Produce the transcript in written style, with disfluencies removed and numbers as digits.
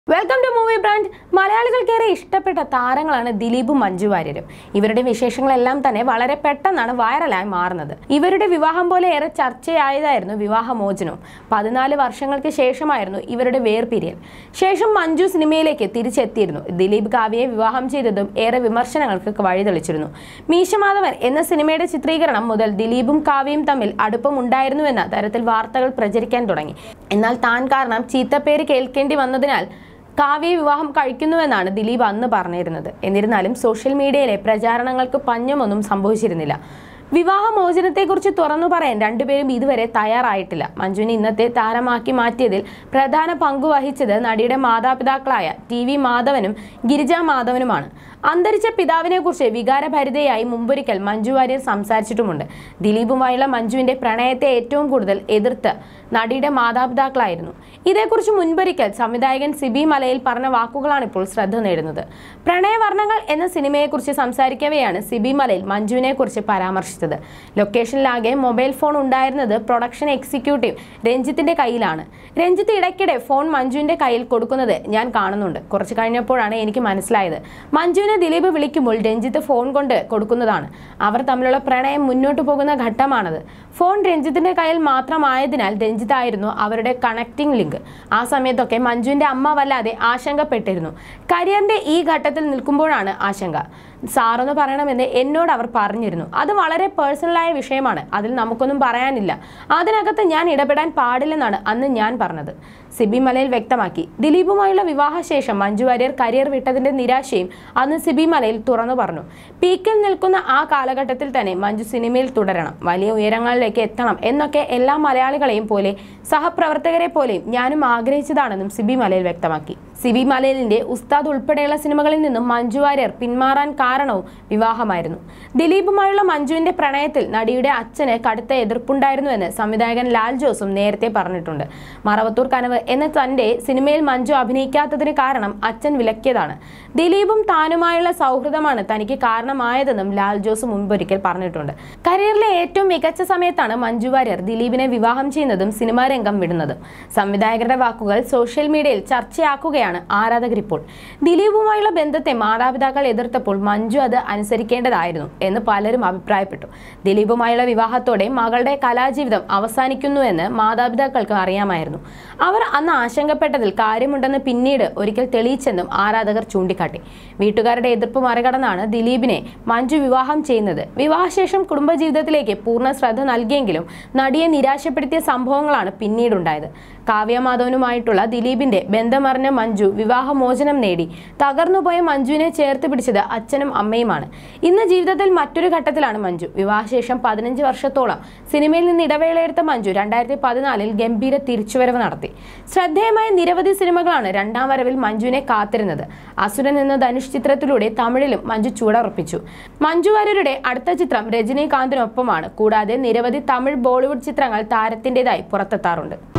Welcome to movie brand. മലയാളികൾക്കേറെ ഇഷ്ടപ്പെട്ട താരങ്ങളാണ് ദിലീപും മഞ്ജു വാര്യരും. ഇവരുടെ വിശേഷങ്ങളെല്ലാം തന്നെ വളരെ പെട്ടെന്നാണ് വൈറലായി മാറുന്നത്. ഇവരുടെ വിവാഹം പോലെ ഏറെ ചർച്ചയായതായിരുന്നു വിവാഹമോചനവും. 14 വർഷങ്ങൾക്ക് ശേഷമായിരുന്നു ഇവരുടെ വേർപിരിയൽ. ശേഷം മഞ്ജു സിനിമയിലേക്ക് തിരിച്ചെത്തിയിരുന്നു. ദിലീപ് കാവ്യയെ വിവാഹം ചെയ്തതും ഏറെ വിമർശനങ്ങൾക്ക് വഴിതെളിച്ചിരുന്നു. മീശമാധവൻ എന്ന സിനിമയുടെ ചിത്രീകരണം മുതൽ ദിലീപും കാവ്യയും തമ്മിൽ അടുപ്പമുണ്ടായിരുന്നുവെന്ന തരത്തിൽ വാർത്തകൾ പ്രചരിക്കാൻ തുടങ്ങി. എന്നാൽ താൻ കാരണം ചീത്തപ്പേര് കേൾക്കേണ്ടി വന്നതിനാൽ കാവ്യയെ വിവാഹം കഴിക്കുന്നുവെന്നാണ് ദിലീപ് അന്ന് പറഞ്ഞിരുന്നത്. എന്നിരുന്നാലും സോഷ്യൽ മീഡിയയിലെ പ്രചാരണങ്ങൾക്ക് പഞ്ഞമൊന്നും സംഭവിച്ചിരുന്നില്ല. വിവാഹമോചനത്തെക്കുറിച്ച് തുറന്നു പറയാൻ രണ്ടുപേരും ഇതുവരെ തയ്യാറായിട്ടില്ല. മഞ്ജുവിനെ ഇന്നത്തെ താരമാക്കി മാറ്റിയതിൽ പ്രധാന പങ്കു വഹിച്ചത് നടിയുടെ മാതാപിതാക്കളായ TV മാധവനും ഗിരിജ മാധവനുമാണ്. അന്തരിച്ച പിതാവിനെ കുറിച്ച് വികാരഭരിതയായി മുമ്പൊരിക്കൽ മഞ്ജു വാര്യർ സംസാരിച്ചിട്ടുമുണ്ട്. ദിലീപുമായുള്ള മഞ്ജുവിന്റെ പ്രണയത്തെ ഏറ്റവും കൂടുതൽ എതിർത്ത് നടിയുടെ മാതാപിതാക്കളായിരുന്നു. ഇതേക്കുറിച്ച് മുൻപൊരിക്കൽ സംവിധായകൻ സിബി മലയിൽ പറഞ്ഞ വാക്കുകളാണ് ഇപ്പോൾ ശ്രദ്ധ നേടുന്നത്. പ്രണയവർണ്ണങ്ങൾ എന്ന സിനിമയെക്കുറിച്ച് സംസാരിക്കവെയാണ് സിബി മലയിൽ മഞ്ജുവിനെ കുറിച്ച് പരാമർശിച്ചത്. ലൊക്കേഷനിലാകെ മൊബൈൽ ഫോൺ ഉണ്ടായിരുന്നത് പ്രൊഡക്ഷൻ എക്സിക്യൂട്ടീവ് രഞ്ജിത്തിന്റെ കയ്യിലാണ്. രഞ്ജിത്ത് ഇടയ്ക്കിടെ ഫോൺ മഞ്ജുവിന്റെ കയ്യിൽ കൊടുക്കുന്നത് ഞാൻ കാണുന്നുണ്ട്. കുറച്ച് കഴിഞ്ഞപ്പോഴാണ് എനിക്ക് മനസ്സിലായത് മഞ്ജുവിനെ ദിലീപ് വിളിക്കുമ്പോൾ രഞ്ജിത്ത് ഫോൺ കൊണ്ട് കൊടുക്കുന്നതാണ്. അവർ തമ്മിലുള്ള പ്രണയം മുന്നോട്ട് പോകുന്ന ഘട്ടമാണത്. ഫോൺ രഞ്ജിത്തിന്റെ കയ്യിൽ മാത്രമായതിനാൽ രഞ്ജിത്തായിരുന്നു അവരുടെ കണക്റ്റിംഗ് ലിങ്ക്. ആ സമയത്തൊക്കെ മഞ്ജുവിന്റെ അമ്മ വല്ലാതെ ആശങ്കപ്പെട്ടിരുന്നു. കരിയറിന്റെ ഈ ഘട്ടത്തിൽ നിൽക്കുമ്പോഴാണ് ആശങ്ക. സാറൊന്ന് പറയണമെന്ന് എന്നോട് അവർ പറഞ്ഞിരുന്നു. അത് വളരെ പേഴ്സണലായ വിഷയമാണ്. അതിൽ നമുക്കൊന്നും പറയാനില്ല. അതിനകത്ത് ഞാൻ ഇടപെടാൻ പാടില്ലെന്നാണ് അന്ന് ഞാൻ പറഞ്ഞത്, സിബി മലയിൽ വ്യക്തമാക്കി. ദിലീപുമായുള്ള വിവാഹശേഷം മഞ്ജു വാര്യർ കരിയർ വിട്ടതിന്റെ നിരാശയും അന്ന് സിബി മലയിൽ തുറന്നു പറഞ്ഞു. പീക്കിൽ നിൽക്കുന്ന ആ കാലഘട്ടത്തിൽ തന്നെ മഞ്ജു സിനിമയിൽ തുടരണം, വലിയ ഉയരങ്ങളിലേക്ക് എത്തണം എന്നൊക്കെ എല്ലാ മലയാളികളെയും പോലെ സഹപ്രവർത്തകരെ പോലെയും ഞാനും ആഗ്രഹിച്ചതാണെന്നും സിബി മലയിൽ വ്യക്തമാക്കി. സിബി മലയിലിന്റെ ഉസ്താദ് ഉൾപ്പെടെയുള്ള സിനിമകളിൽ നിന്നും മഞ്ജു വാര്യർ പിന്മാറാൻ കാരണവും വിവാഹമായിരുന്നു. ദിലീപുമായുള്ള മഞ്ജുവിന്റെ പ്രണയത്തിൽ നടിയുടെ അച്ഛന് കടുത്ത എതിർപ്പുണ്ടായിരുന്നുവെന്ന് സംവിധായകൻ ലാൽ ജോസും നേരത്തെ പറഞ്ഞിട്ടുണ്ട്. മറവത്തൂർ കനവ് എന്ന തന്റെ സിനിമയിൽ മഞ്ജു അഭിനയിക്കാത്തതിന് കാരണം അച്ഛൻ വിലക്കിയതാണ്. ദിലീപും താനുമായുള്ള സൗഹൃദമാണ് തനിക്ക് കാരണമായതെന്നും ലാൽ ജോസ് മുൻപൊരിക്കൽ പറഞ്ഞിട്ടുണ്ട്. കരിയറിലെ ഏറ്റവും മികച്ച സമയത്താണ് മഞ്ജു വാര്യർ ദിലീപിനെ വിവാഹം ചെയ്യുന്നതും സിനിമാ രംഗം വിടുന്നതും. സംവിധായകരുടെ വാക്കുകൾ സോഷ്യൽ മീഡിയയിൽ ചർച്ചയാക്കുകയാണ് ആരാധകർ ഇപ്പോൾ. ദിലീപുമായുള്ള ബന്ധത്തെ മാതാപിതാക്കൾ എതിർത്തപ്പോൾ മഞ്ജു അത് അനുസരിക്കേണ്ടതായിരുന്നു എന്ന് പലരും അഭിപ്രായപ്പെട്ടു. ദിലീപുമായുള്ള വിവാഹത്തോടെ മകളുടെ കലാജീവിതം അവസാനിക്കുന്നുവെന്ന് മാതാപിതാക്കൾക്ക് അറിയാമായിരുന്നു. അവർ അന്ന് ആശങ്കപ്പെട്ടതിൽ കാര്യമുണ്ടെന്ന് പിന്നീട് ഒരിക്കൽ തെളിയിച്ചെന്നും ആരാധകർ ചൂണ്ടിക്കാട്ടി. വീട്ടുകാരുടെ എതിർപ്പ് മറികടന്നാണ് ദിലീപിനെ മഞ്ജു വിവാഹം ചെയ്യുന്നത്. വിവാഹശേഷം കുടുംബജീവിതത്തിലേക്ക് പൂർണ്ണ ശ്രദ്ധ നൽകിയെങ്കിലും നടിയെ നിരാശപ്പെടുത്തിയ സംഭവങ്ങളാണ് പിന്നീടുണ്ടായത്. കാവ്യ മാധവനുമായിട്ടുള്ള ദിലീപിന്റെ ബന്ധമറിഞ്ഞ മഞ്ജു വിവാഹമോചനം നേടി. തകർന്നുപോയ മഞ്ജുവിനെ ചേർത്ത് പിടിച്ചത് അച്ഛനും അമ്മയുമാണ്. ഇന്ന് ജീവിതത്തിൽ മറ്റൊരു ഘട്ടത്തിലാണ് മഞ്ജു. വിവാഹശേഷം 15 വർഷത്തോളം സിനിമയിൽ നിന്ന് ഇടവേളയെടുത്ത മഞ്ജു 2014 ഗംഭീര തിരിച്ചുവരവ് നടത്തി. ശ്രദ്ധേയമായ നിരവധി സിനിമകളാണ് രണ്ടാം വരവിൽ മഞ്ജുവിനെ കാത്തിരുന്നത്. അസുരൻ എന്ന ധനുഷ് ചിത്രത്തിലൂടെ തമിഴിലും മഞ്ജു ചുവടുറപ്പിച്ചു. മഞ്ജു വാര്യരുടെ അടുത്ത ചിത്രം രജനീകാന്തിനൊപ്പമാണ്. കൂടാതെ നിരവധി തമിഴ് ബോളിവുഡ് ചിത്രങ്ങൾ താരത്തിൻ്റെതായി പുറത്തെത്താറുണ്ട്.